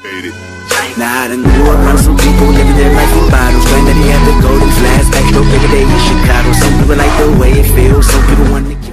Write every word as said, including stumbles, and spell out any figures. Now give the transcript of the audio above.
Now I done grew around some people living their life in bottles, claim that he had the golden flask, backstroke every day in Chicago. Some people like the way it feels, some people want to